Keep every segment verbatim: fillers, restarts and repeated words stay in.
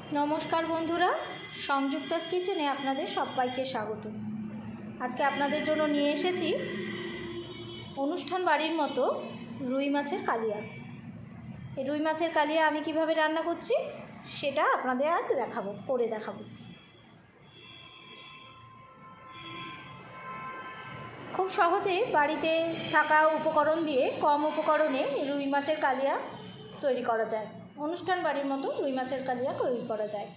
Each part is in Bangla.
नमस्कार बंधुरा संयुक्ता किचेने आपनादेर सबाइके स्वागत। आज के आपनादेर जोन्नो निये एसेछि अनुष्ठान बाड़ीर मतो रुई माछेर कालिया। এই रुई माछेर कालिया आमी किभाबे रान्ना करछि सेटा आपनादेर आज देखाबो, करे देखाबो। खूब सहजेई बाड़ीते थाका उपकरण दिए कम उपकरणे रुई माछेर कालिया तैरी करा जाए। अनुष्ठान बाड़ीर मतो रुई माछेर कालिया तैरी करा जाए।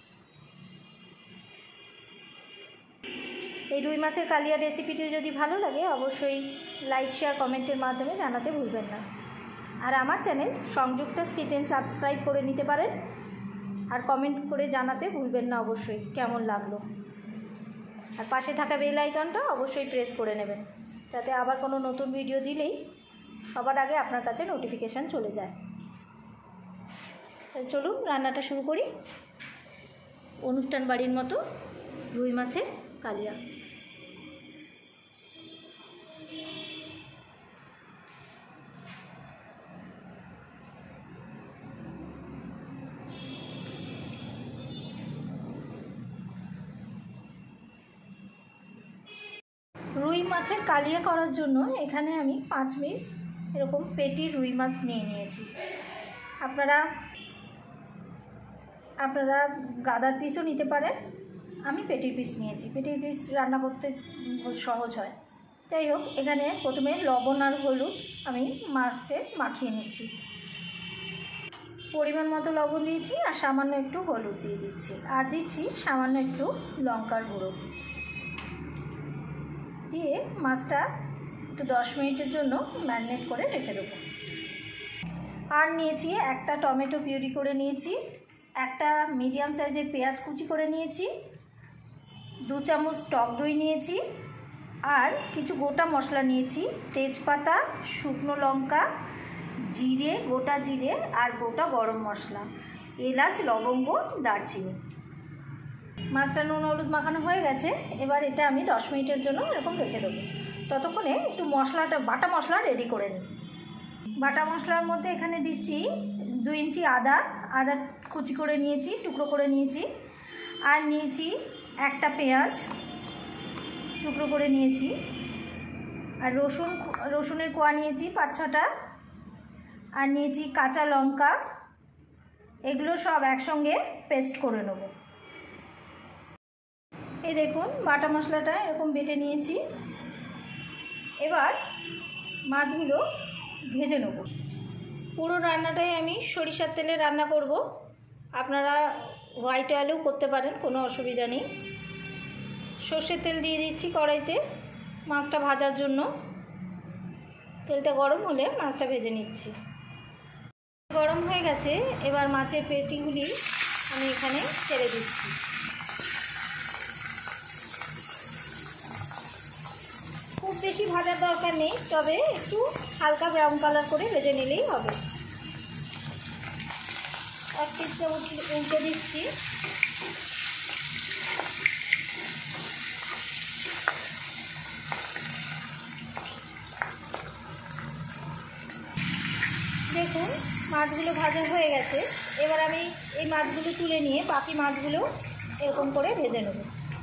এই रुई माछेर कालिया रेसिपिटी यदि भालो लागे अवश्यई लाइक शेयर कमेंटेर माध्यमे जानाते भुलबेन ना। और आमार चैनल संयुक्ता किचेन सबस्क्राइब करे निते पारेन और कमेंट करे जानाते भुलबेन ना अवश्यई केमन लागलो। और पाशे थाका बेल आइकनटा अवश्यई प्रेस करे नेबेन जाते आबार कोनो नतुन भिडियो दिलेई सबार आगे आपनार काछे नोटिफिकेशन चले जाए। चलुन रान्नाटा शुरू करी। अनुष्ठान बाड़ीर मतो रुई माछेर कालिया। रुई माछेर कालिया करार जोन्नो एखाने आमी पाँच पिस एरकम पेटी रुई माछ निये नियेछि। आपनारा আপনারা গাদার পিসও নিতে পারেন। আমি পেটির পিস নিয়েছি। পেটির পিস রান্না করতে সহজ হয়। যাই হোক এখানে প্রথমে লবণ আর হলুদ আমি মাছে মাখিয়ে নিচ্ছি। পরিমাণ মতো লবণ দিয়েছি আর সামান্য একটু হলুদ দিয়ে দিচ্ছি আর দিচ্ছি সামান্য একটু লঙ্কার গুঁড়ো দিয়ে মাছটা একটু দশ মিনিটের জন্য ম্যারিনেট করে রেখে দেবো। আর নিয়েছি একটা টমেটো পিউরি করে নিয়েছি, একটা মিডিয়াম সাইজের পেঁয়াজ কুচি করে নিয়েছি, দু চামচ টক দই নিয়েছি আর কিছু গোটা মশলা নিয়েছি, তেজপাতা, শুকনো লঙ্কা, জিরে, গোটা জিরে আর গোটা গরম মশলা, এলাচ, লবঙ্গ, দারচিনি। মাছটা নুন হলুদ মাখানো হয়ে গেছে। এবার এটা আমি দশ মিনিটের জন্য এরকম রেখে দেবো। ততক্ষণে একটু মশলাটা বাটা মশলা রেডি করে নিই। বাটা মশলার মধ্যে এখানে দিচ্ছি দুই ইঞ্চি আদা, আদা কুচি করে নিয়েছি, টুকরো করে নিয়েছি আর নিয়েছি একটা পেঁয়াজ টুকরো করে নিয়েছি আর রসুন রসুনের কোয়া নিয়েছি পাঁচ ছটা আর নিয়েছি কাঁচা লঙ্কা। এগুলো সব একসঙ্গে পেস্ট করে নেব। এই দেখুন বাটা মশলাটা এরকম বেটে নিয়েছি। এবার মাছগুলো ভেজে নেব। পুরো রান্নাটাই আমি সরিষার তেলে রান্না করব। আপনারা হোয়াইট অয়েলেও করতে পারেন, কোনো অসুবিধা নেই। সর্ষের তেল দিয়ে দিচ্ছি কড়াইতে মাছটা ভাজার জন্য। তেলটা গরম হলে মাছটা ভেজে নিচ্ছি। গরম হয়ে গেছে। এবার মাছের পেটিগুলি আমি এখানে ছেড়ে দিচ্ছি। খুব বেশি ভাজার দরকার নেই, তবে একটু হালকা ব্রাউন কালার করে ভেজে নিলেই হবে। এক পিসটা উল্টে দিচ্ছি। দেখুন মাছগুলো ভাজা হয়ে গেছে। এবার আমি এই মাছগুলো তুলে নিয়ে বাকি মাছগুলো এরকম করে ভেজে নেব।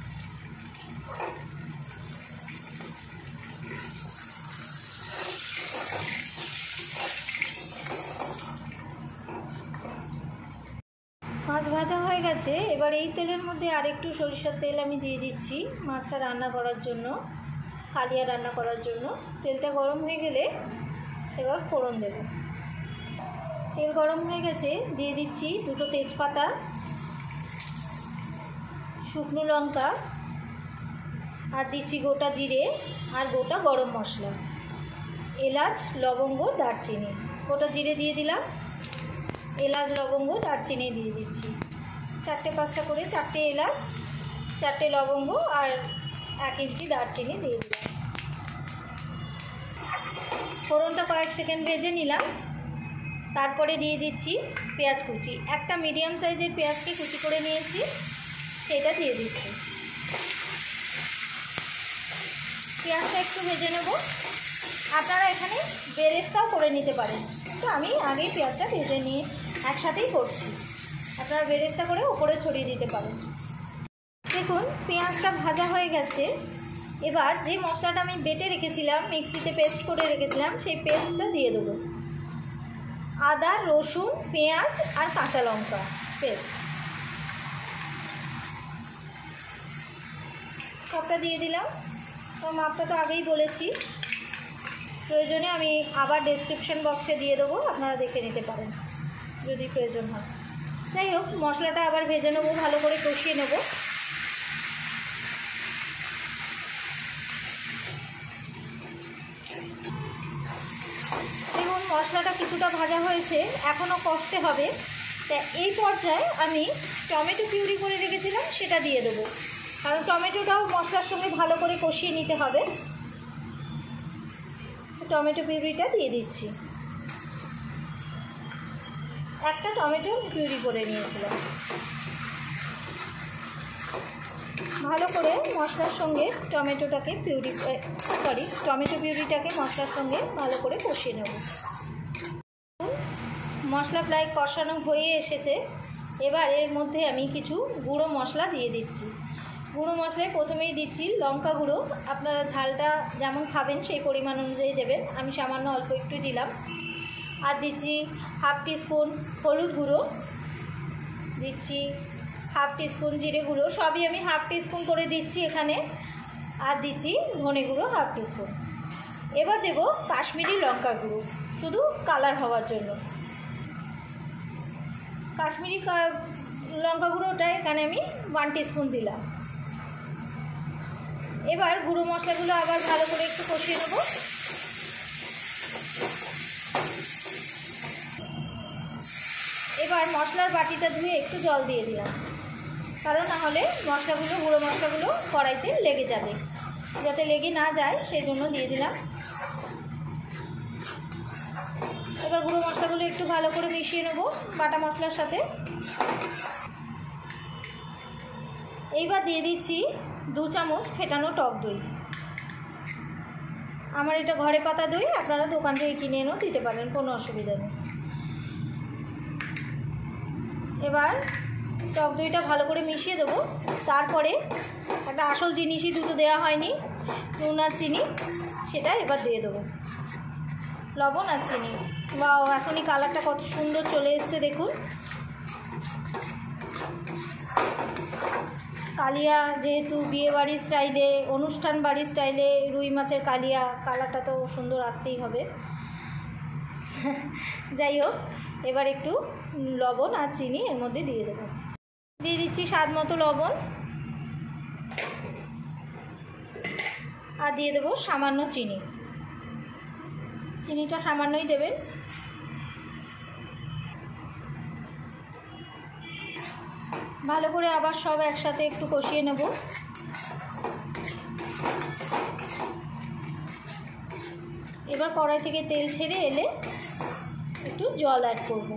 মাছ ভাজা হয়ে গেছে। এবার এই তেলের মধ্যে আরেকটু সরিষার তেল আমি দিয়ে দিচ্ছি মাছটা রান্না করার জন্য, কালিয়া রান্না করার জন্য। তেলটা গরম হয়ে গেলে এবার ফোড়ন দেব। তেল গরম হয়ে গেছে, দিয়ে দিচ্ছি দুটো তেজপাতা, শুকনো লঙ্কা আর দিচ্ছি গোটা জিরে আর গোটা গরম মশলা, এলাচ, লবঙ্গ, দারচিনি। গোটা জিরে দিয়ে দিলাম, এলাচ, লবঙ্গ, দারচিনি দিয়ে দিচ্ছি। চারটে পাঁচটা করে চারটে এলাচ, চারটে লবঙ্গ আর এক ইঞ্চি দারচিনি দিয়ে দিলাম। ফোড়নটা কয়েক সেকেন্ড ভেজে নিলাম। তারপরে দিয়ে দিচ্ছি পেঁয়াজ কুচি। একটা মিডিয়াম সাইজের পেঁয়াজকে কুচি করে নিয়েছি, সেটা দিয়ে দিচ্ছি। পেঁয়াজটা একটু ভেজে নেব। আপনারা এখানে বেরেস্তাও করে নিতে পারেন, তো আমি আগেই পেঁয়াজটা ভেজে নিয়ে একসাথেই করছি। আপনারা বেরেস্তা করে ওপরে ছড়িয়ে দিতে পারেন। দেখুন পেঁয়াজটা ভাজা হয়ে গেছে। এবার যে মশলাটা আমি বেটে রেখেছিলাম, মিক্সিতে পেস্ট করে রেখেছিলাম, সেই পেস্টটা দিয়ে দেবো। আদা, রসুন, পেঁয়াজ আর কাঁচা লঙ্কা পেস্ট সবটা দিয়ে দিলাম। তো মাপটা তো আগেই বলেছি, প্রয়োজনে আমি আবার ডেসক্রিপশন বক্সে দিয়ে দেবো, আপনারা দেখে নিতে পারেন যদি প্রয়োজন হয়। যাই হোক, মশলাটা আবার ভেজে নেবো, ভালো করে কষিয়ে নেব। দেখুন মশলাটা কিছুটা ভাজা হয়েছে, এখনও কষতে হবে। তা এই পর্যায়ে আমি টমেটো পিউরি করে রেখেছিলাম সেটা দিয়ে দেবো, কারণ টমেটোটাও মশলার সঙ্গে ভালো করে কষিয়ে নিতে হবে। টমেটো পিউরিটা দিয়ে দিচ্ছি। একটা টমেটো পিউরি করে নিয়েছিলাম। ভালো করে মশলার সঙ্গে টমেটোটাকে পিউরি সরি টমেটো পিউরিটাকে মশলার সঙ্গে ভালো করে কষিয়ে নেব। মশলা প্রায় কষানো হয়ে এসেছে। এবার এর মধ্যে আমি কিছু গুঁড়ো মশলা দিয়ে দিচ্ছি। গুঁড়ো মশলায় প্রথমেই দিচ্ছি লঙ্কা গুঁড়ো। আপনারা ঝালটা যেমন খাবেন সেই পরিমাণ অনুযায়ী দেবেন, আমি সামান্য অল্প একটু দিলাম। আর দিচ্ছি হাফ টিস্পুন হলুদ গুঁড়ো, দিচ্ছি হাফ টিস্পুন জিরে গুঁড়ো, সবই আমি হাফ টিস্পুন করে দিচ্ছি এখানে। আর দিচ্ছি ধনে গুঁড়ো হাফ টিস্পুন। এবার দেব কাশ্মীরি লঙ্কা গুঁড়ো, শুধু কালার হওয়ার জন্য। কাশ্মীরি লঙ্কা গুঁড়োটা এখানে আমি ওয়ান টিস্পুন দিলাম। এবার গুঁড়ো মশলাগুলো আবার ভালো করে একটু কষিয়ে নেব। এবার মশলার বাটিটা ধুয়ে একটু জল দিয়ে দিলাম, কারণ না হলে মশলাগুলো গুঁড়ো মশলাগুলো কড়াইতে লেগে যাবে, যাতে লেগে না যায় সেই জন্য দিয়ে দিলাম। এবার গুঁড়ো মশলাগুলো একটু ভালো করে মিশিয়ে নেব বাটা মশলার সাথে। এইবার দিয়ে দিচ্ছি দু চামচ ফেটানো টক দই। আমার এটা ঘরে পাতা দই, আপনারা দোকান থেকে কিনে এনেও দিতে পারেন, কোনো অসুবিধা নেই। এবার টক দইটা ভালো করে মিশিয়ে দেবো। তারপরে একটা আসল জিনিসই দুটো দেওয়া হয়নি, নুন আর চিনি, সেটা এবার দিয়ে দেবো। লবণ আর চিনি। বা এখনই কালারটা কত সুন্দর চলে এসছে দেখুন। কালিয়া যেহেতু বিয়ে বাড়ির স্টাইলে, অনুষ্ঠান বাড়ির স্টাইলে রুই মাছের কালিয়া, কালারটা তো সুন্দর আসতেই হবে। যাই হোক, এবার একটু লবণ আর চিনি এর মধ্যে দিয়ে দেবো। দিয়ে দিচ্ছি স্বাদ মতো লবণ, আর দিয়ে দেবো সামান্য চিনি। চিনিটা সামান্যই দেবেন। ভালো করে আবার সব একসাথে একটু কষিয়ে নেব। এবার কড়াই থেকে তেল ছেড়ে এলে একটু জল অ্যাড করব।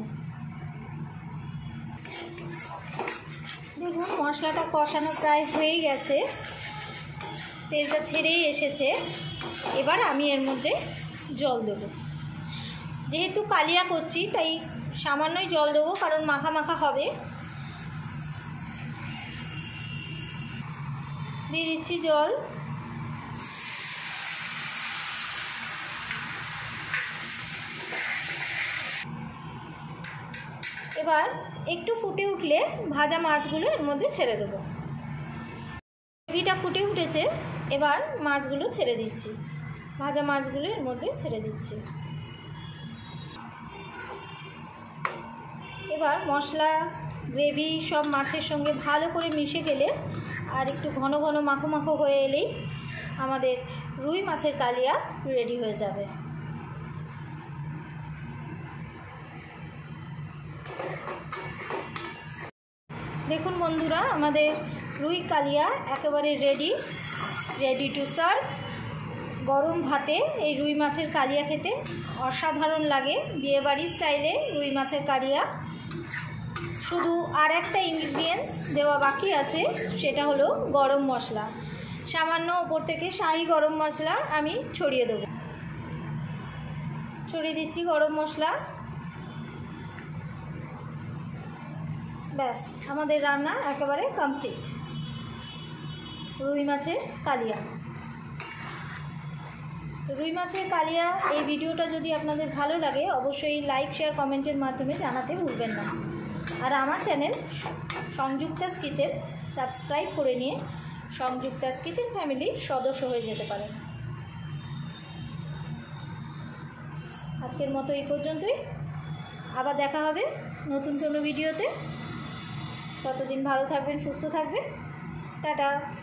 দেখুন মশলাটা কষানো প্রায় হয়ে গেছে, তেলটা ছেড়েই এসেছে। এবার আমি এর মধ্যে জল দেব। যেহেতু কালিয়া করছি তাই সামান্যই জল দেবো, কারণ মাখা মাখা হবে। দিয়ে দিচ্ছি জল। এবার একটু ফুটে উঠলে ভাজা মাছগুলো এর মধ্যে ছেড়ে দেবো। গ্রেভিটা ফুটে উঠেছে, এবার মাছগুলো ছেড়ে দিচ্ছি। ভাজা মাছগুলো এর মধ্যে ছেড়ে দিচ্ছি। এবার মশলা গ্রেভি সব মাছের সঙ্গে ভালো করে মিশে গেলে আর একটু ঘন ঘন মাখো মাখো হয়ে এলেই আমাদের রুই মাছের কালিয়া রেডি হয়ে যাবে। দেখুন বন্ধুরা, আমাদের রুই কালিয়া একেবারে রেডি রেডি টু সার্ভ। গরম ভাতে এই রুই মাছের কালিয়া খেতে অসাধারণ লাগে। বিয়েবাড়ি স্টাইলে রুই মাছের কালিয়া। শুধু আর একটা ইনগ্রিডিয়েন্টস দেওয়া বাকি আছে, সেটা হলো গরম মশলা। সামান্য ওপর থেকে শাহি গরম মশলা আমি ছড়িয়ে দেবো। ছড়িয়ে দিচ্ছি গরম মশলা। ব্যাস আমাদের রান্না একেবারে কমপ্লিট। রুই মাছের কালিয়া। রুই মাছের কালিয়া এই ভিডিওটা যদি আপনাদের ভালো লাগে অবশ্যই লাইক শেয়ার কমেন্টের মাধ্যমে জানাতে ভুলবেন না। আর আমার চ্যানেল সংযুক্তাস কিচেন সাবস্ক্রাইব করে নিয়ে সংযুক্তাস কিচেন ফ্যামিলির সদস্য হয়ে যেতে পারেন। আজকের মতো এই পর্যন্তই, আবার দেখা হবে নতুন কোনো ভিডিওতে। ততদিন ভালো থাকবেন, সুস্থ থাকবেন। টাটা।